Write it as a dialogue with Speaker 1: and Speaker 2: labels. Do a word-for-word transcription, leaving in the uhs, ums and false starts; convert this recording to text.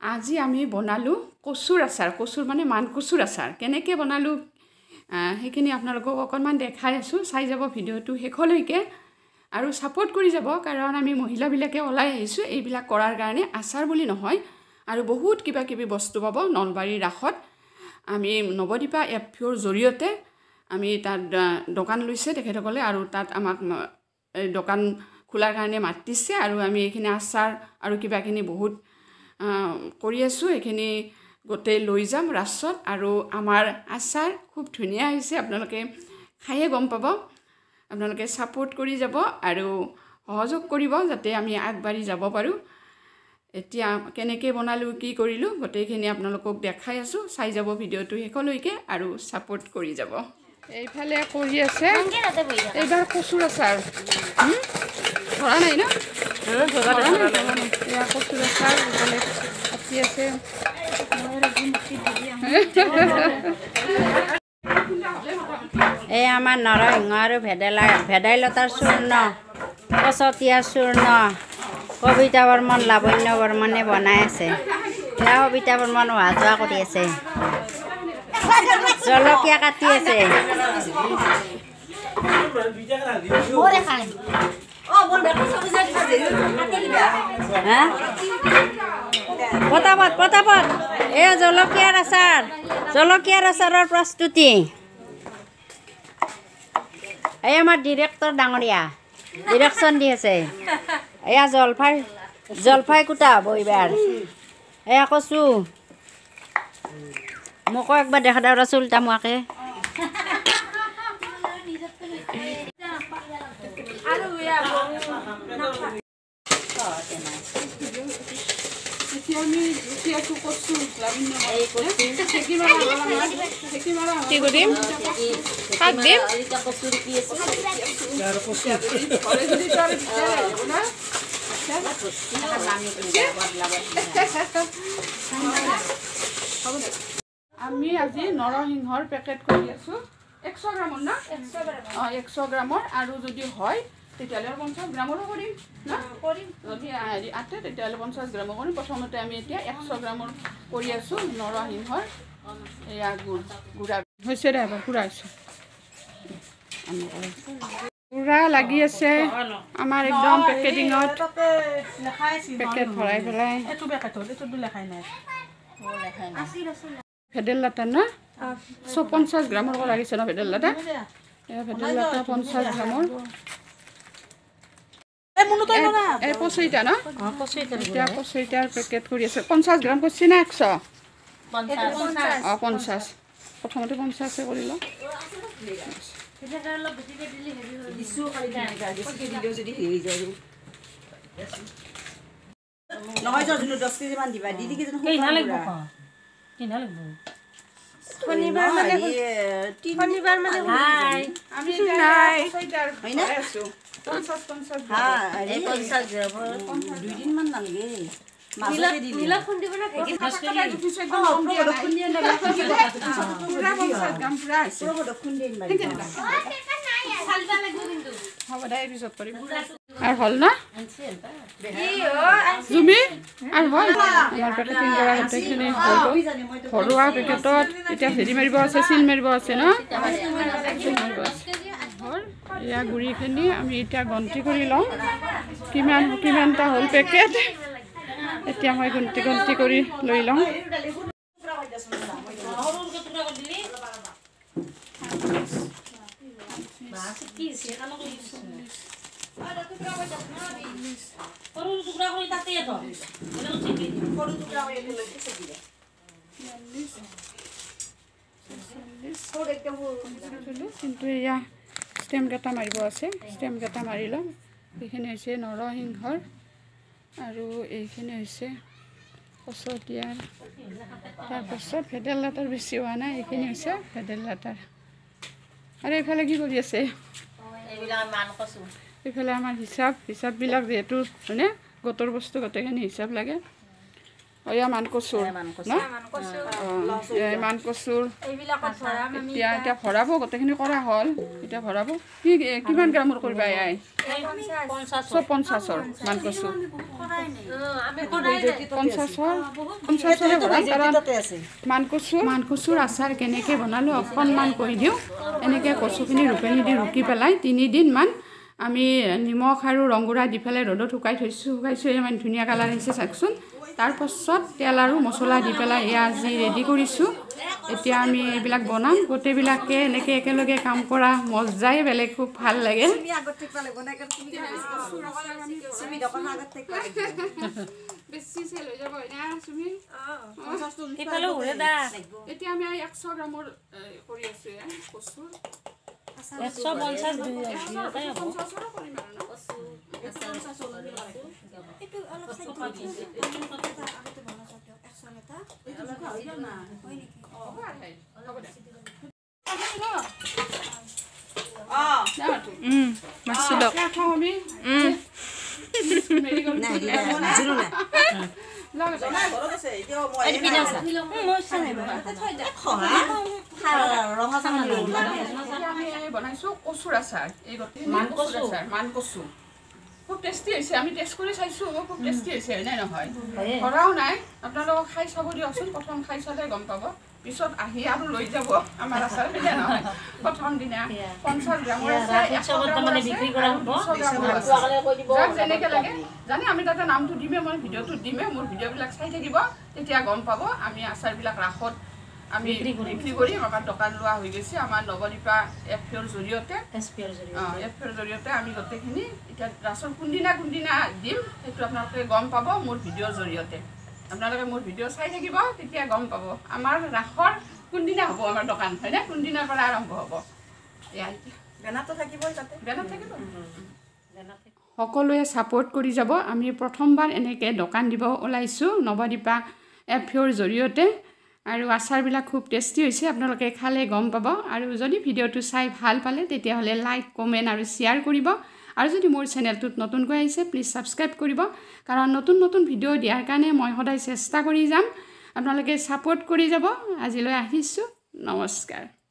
Speaker 1: আজি আমি বনালোঁ কচুৰ আচাৰ কচুৰ মানে মান কচুৰ আচাৰ কেনেকৈ বনালোঁ সেইখিনি আপোনালোকক অকণমান দেখাই আছোঁ চাই যাব ভিডিঅ'টো শেষলৈকে আৰু ছাপোৰ্ট কৰি যাব কাৰণ আমি মহিলাবিলাকে ওলাই আহিছোঁ এইবিলাক কৰাৰ কাৰণে আচাৰ বুলি নহয় আৰু বহুত কিবা কিবি বস্তু পাব নলবাৰীৰ ৰাসত আমি নৱদীপা এফৰ জৰিয়তে আমি তাত দোকান লৈছে তেখেতসকলে আৰু তাত আমাক দোকান খোলাৰ কাৰণে মাতিছে আৰু আমি এইখিনি আচাৰ আৰু কিবাখিনি বহুত কৰি আছোঁ এইখিনি গোটেই লৈ যাম ৰাসত আৰু আমাৰ আচাৰ খুব ধুনীয়া হৈছে আপোনালোকে খায়ে গম পাব আপোনালোকে ছাপোৰ্ট কৰি যাব আৰু সহযোগ কৰিব যাতে আমি আগবাঢ়ি যাব পাৰোঁ এতিয়া কেনেকৈ বনালোঁ কি কৰিলোঁ গোটেইখিনি আপোনালোকক দেখাই আছোঁ চাই যাব ভিডিঅ'টো শেষলৈকে আৰু ছাপোৰ্ট কৰি যাব এইফালে কৰি আছে এইবাৰ কচুৰ আচাৰ ধৰা নাই ন এয়া কচুৰ আচাৰ এইফালে কাটি আছে
Speaker 2: এই আমাৰ নৰসিংহ আৰু ভেদাইলা ভেদাইলতাৰ চূৰ্ণ কচতীয়া চূৰ্ণ কবিতা বৰ্মন লাৱণ্য বৰ্মনে বনাই আছে এয়া কবিতা বৰ্মন অহা যোৱা কৰি আছে জলকীয়া কাটি আছে পটাপট পটাপট এয়া জলকীয়াৰ আচাৰ জলকীয়াৰ আচাৰৰ প্ৰস্তুতি এই আমাৰ ডিৰেক্টৰ ডাঙৰীয়া ডিৰেকশ্যন দি আছে এয়া জলফাই জলফাই কুটা হ'ব এইবাৰ এয়া কচু মোকো একবাৰ দেখা দাওৰা চুলটা মোৱাকে
Speaker 1: কি কৰিম শাক দিম আমি আজি নৰসিংহৰ পেকেট কৰি আছোঁ একশ গ্ৰামৰ না অঁ একশ গ্ৰামৰ আৰু যদি হয় তেতিয়াহ'লে পঞ্চাছ গ্ৰামৰো কৰিম না কৰিম যদি হেৰি আঠে তেতিয়াহ'লে পঞ্চাছ গ্ৰামৰ কৰিম প্ৰথমতে আমি এতিয়া এশ গ্ৰামৰ কৰি আছোঁ নৰসিংহৰ এয়া গুড় গুড়া হৈছে দে এবাৰ পুৰা হৈছে পুৰা লাগি আছে আমাৰ একদম পেকেটিঙত পেকেট ভৰাই পেলাই ভেদাইলতা ন চব পঞ্চাছ গ্ৰামৰ লাগিছে ন ভেদাইলতা এয়া ভেদাইলতা পঞ্চাছ গ্ৰামৰ এই পঁচিছটা ন এতিয়া পঁচিছটাৰ পেকেট কৰি আছে পঞ্চাছ গ্ৰাম কৰিছে না একশ অঁ পঞ্চাছ প্ৰথমতে পঞ্চাছে কৰি লওঁ শনিবাৰ মানে শনিবাৰ মানে আমি পঞ্চাছ পঞ্চাছ দুইদিনমান নালাগে আৰু হ'ল না জুমি আৰু হ'ল আমাৰ পেকেটিং কৰা গোটেইখিনি ঘৰুৱা পেকেটত এতিয়া হেৰি মাৰিব আছে চিল মাৰিব আছে ন চিল মাৰিব আছে এয়া গুড়িখিনি আমি এতিয়া গন্তি কৰি লওঁ কিমান কিমানটা হ'ল পেকেট এতিয়া মই গন্তি গন্তি কৰি লৈ লওঁ কিন্তু এয়া ষ্টেমকেইটা মাৰিব আছে ষ্টেমকেইটা মাৰি ল'ম এইখিনি হৈছে নৰসিংহৰ আৰু এইখিনি হৈছে কচতিয়াৰ তাৰপাছত ভেদাইলতাৰ বেছি হোৱা নাই এইখিনি হৈছে ভেদাইলতাৰ আৰু এইফালে কি কৰি আছে এইফালে আমাৰ হিচাপ হিচাপবিলাক যিহেতু হয়নে গোটৰ বস্তু গোটেইখিনি হিচাপ লাগে অয়া মান কচুৰ ন এই মান কচুৰ এতিয়া এতিয়া ভৰাব গোটেইখিনি কৰা হ'ল এতিয়া ভৰাব কি কিমান গ্ৰামৰ কৰিবা এয়াই চব পঞ্চাছৰ মান কচু পঞ্চাছৰ পঞ্চাছৰে ভৰাম কাৰণ মান কচু মান কচুৰ আচাৰ কেনেকৈ বনালোঁ অকণমান কৈ দিওঁ এনেকৈ কচুখিনি ৰুকনি দি ৰুকি পেলাই তিনিদিনমান আমি নিমখ আৰু ৰংগুৰা দি পেলাই ৰ'দত শুকাই থৈছোঁ শুকাইছোঁ ইমান ধুনীয়া কালাৰ আহিছে চাওকচোন তাৰপাছত তেল আৰু মছলা দি পেলাই এয়া আজি ৰেডি কৰিছোঁ এতিয়া আমি এইবিলাক বনাম গোটেইবিলাকে এনেকৈ একেলগে কাম কৰা মজাই বেলেগ খুব ভাল লাগে এতিয়া আমি একশ গ্ৰামৰ কৰি আছোঁ কচুৰ একশ পঞ্চাছ বনাইছোঁ কচুৰ আচাৰ এই মান কচু আচাৰ মান কচু খুব টেষ্টি হৈছে আমি টেষ্ট কৰি চাইছোঁ খুব টেষ্টি হৈছে হয়নে নহয় ভৰাও নাই আপোনালোকক খাই চাব দিয়কচোন প্ৰথম খাই চালে গম পাব পিছত আহি আৰু লৈ যাব আমাৰ আচাৰ হয়নে নহয় প্ৰথম দিনা পঞ্চাছ গ্ৰামৰ যেনেকৈ লাগে জানে আমি তাতে নামটো দিমে মই ভিডিঅ'টো দিমে মোৰ ভিডিঅ'বিলাক চাই থাকিব তেতিয়া গম পাব আমি আচাৰবিলাক ৰাসত আমি বিক্ৰী কৰি আমাৰ দোকান লোৱা হৈ গৈছে আমাৰ নৱদীপা এফ পিৰ জৰিয়তে এফ পিৰ জৰিয়তে আমি গোটেইখিনি এতিয়া ৰাসৰ কোনদিনা কোনদিনা দিম সেইটো আপোনালোকে গম পাব মোৰ ভিডিঅ'ৰ জৰিয়তে আপোনালোকে মোৰ ভিডিঅ' চাই থাকিব তেতিয়া গম পাব আমাৰ ৰাসৰ কোনদিনা হ'ব আমাৰ দোকান হয়নে কোনদিনাৰ পৰা আৰম্ভ হ'ব এয়া বেনাৰটো থাকিবই তাতে বেনাৰ থাকিব সকলোৱে ছাপোৰ্ট কৰি যাব আমি প্ৰথমবাৰ এনেকৈ দোকান দিব ওলাইছোঁ নৱদীপা এফ পিৰ জৰিয়তে আৰু আচাৰবিলাক খুব টেষ্টি হৈছে আপোনালোকে খালে গম পাব আৰু যদি ভিডিঅ'টো চাই ভাল পালে তেতিয়াহ'লে লাইক কমেণ্ট আৰু শ্বেয়াৰ কৰিব আৰু যদি মোৰ চেনেলটোত নতুনকৈ আহিছে প্লিজ ছাবস্ক্ৰাইব কৰিব কাৰণ নতুন নতুন ভিডিঅ' দিয়াৰ কাৰণে মই সদায় চেষ্টা কৰি যাম আপোনালোকে ছাপোৰ্ট কৰি যাব আজিলৈ আহিছোঁ নমস্কাৰ